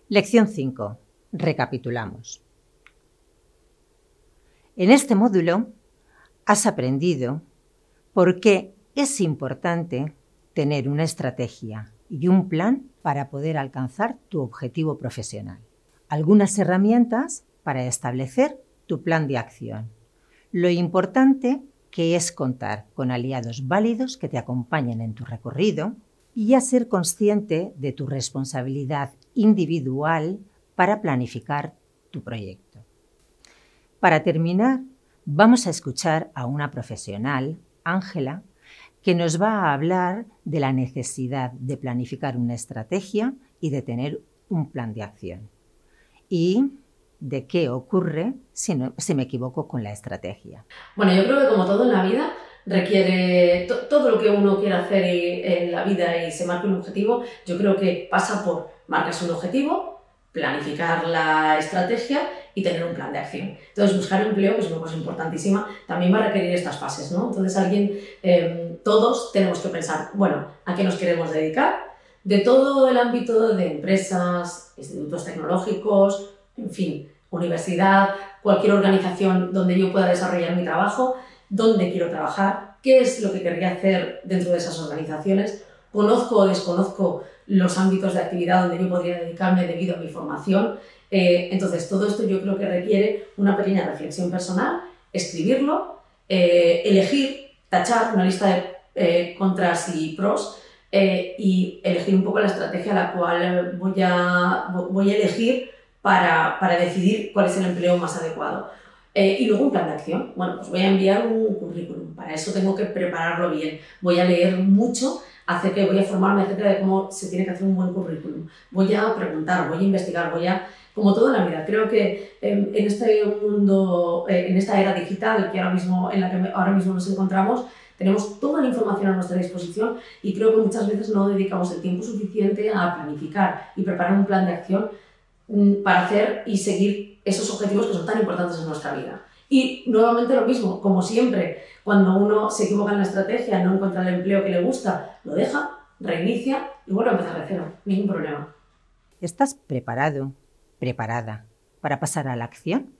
Lección 5. Recapitulamos. En este módulo has aprendido por qué es importante tener una estrategia y un plan para poder alcanzar tu objetivo profesional. Algunas herramientas para establecer tu plan de acción. Lo importante que es contar con aliados válidos que te acompañen en tu recorrido y a ser consciente de tu responsabilidad individual para planificar tu proyecto. Para terminar, vamos a escuchar a una profesional, Ángela, que nos va a hablar de la necesidad de planificar una estrategia y de tener un plan de acción. Y de qué ocurre si me equivoco con la estrategia. Bueno, yo creo que como todo en la vida requiere todo lo que uno quiera hacer en la vida y se marque un objetivo, yo creo que pasa por marcarse un objetivo, planificar la estrategia y tener un plan de acción. Entonces, buscar empleo, que es una cosa importantísima, también va a requerir estas fases, ¿no? Entonces, todos tenemos que pensar, bueno, ¿a qué nos queremos dedicar? De todo el ámbito de empresas, institutos tecnológicos, en fin, universidad, cualquier organización donde yo pueda desarrollar mi trabajo, dónde quiero trabajar, qué es lo que querría hacer dentro de esas organizaciones, conozco o desconozco los ámbitos de actividad donde yo podría dedicarme debido a mi formación. Entonces, todo esto yo creo que requiere una pequeña reflexión personal, escribirlo, elegir, tachar una lista de contras y pros y elegir un poco la estrategia a la cual voy a elegir para decidir cuál es el empleo más adecuado. Y luego un plan de acción. Bueno, pues voy a enviar un currículum. Para eso tengo que prepararlo bien. Voy a leer mucho, voy a formarme acerca de cómo se tiene que hacer un buen currículum. Voy a preguntar, voy a investigar, como todo en la vida. Creo que en este mundo, en esta era digital en la que ahora mismo nos encontramos, tenemos toda la información a nuestra disposición y creo que muchas veces no dedicamos el tiempo suficiente a planificar y preparar un plan de acción para hacer y seguir esos objetivos que son tan importantes en nuestra vida. Y nuevamente lo mismo, como siempre, cuando uno se equivoca en la estrategia, no encuentra el empleo que le gusta, lo deja, reinicia y vuelve a empezar de cero, ningún problema. ¿Estás preparado, preparada para pasar a la acción?